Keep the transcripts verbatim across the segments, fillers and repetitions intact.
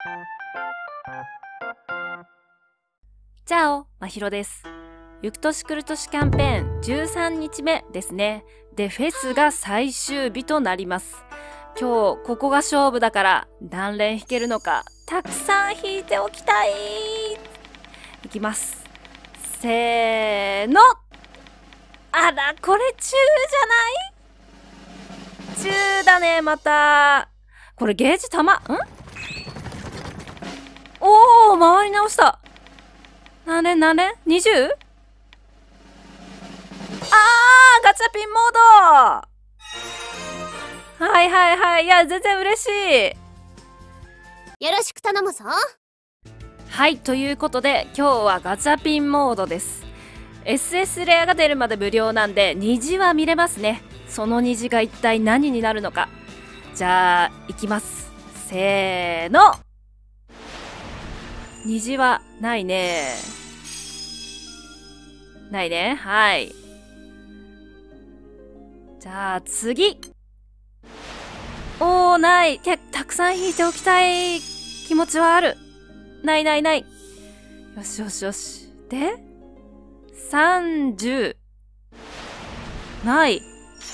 チャオ、まひろです。ゆく年来る年キャンペーンじゅうさんにちめですね。で、フェスが最終日となります。今日、ここが勝負だから、何連弾けるのか、たくさん弾いておきたい。いきます。せーの。あら、これ中じゃない？中だね、また。これゲージ玉、ん？おー、回り直した。何連何連 ?にじゅう？ あー、ガチャピンモード。はいはいはい。いや、全然嬉しい。 よろしく頼むぞ。 はい、ということで、今日はガチャピンモードです。エスエス レアが出るまで無料なんで、虹は見れますね。その虹が一体何になるのか。じゃあ、いきます。せーの。虹はないね。ないね。はい。じゃあ次。おー、ない。けたくさん引いておきたい気持ちはある。ないないない。よしよしよし。で、さんじゅう。ない。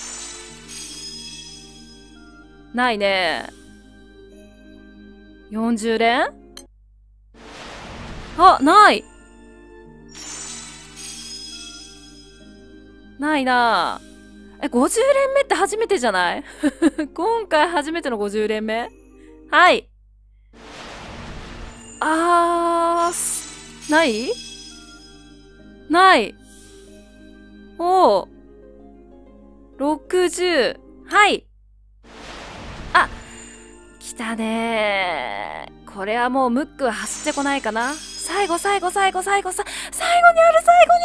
ないね。よんじゅう連？あ、ない。ないなぁ。え、ごじゅう連目って初めてじゃない今回初めてのごじゅう連目？はい。あー、ないない。おー。ろくじゅう。はい。あ、来たねー。これはもうムックは走ってこないかな。最後最後最後最後さ、最後にある最後に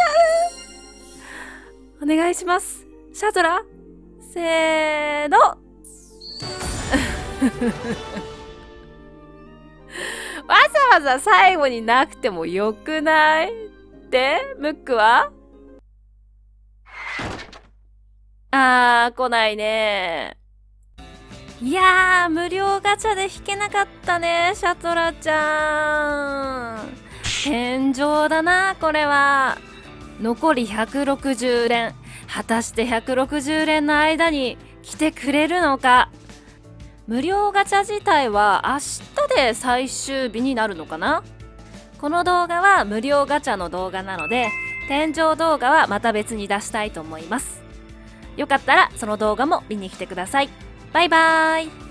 ある。お願いします。シャトラせーの。わざわざ最後になくてもよくない？で、ムックは？あー、来ないね。いやー、無料ガチャで引けなかったね、シャトラちゃん。天井だな、これは。残りひゃくろくじゅう連。果たしてひゃくろくじゅう連の間に来てくれるのか。無料ガチャ自体は明日で最終日になるのかな。この動画は無料ガチャの動画なので、天井動画はまた別に出したいと思います。よかったらその動画も見に来てください。バイバーイ。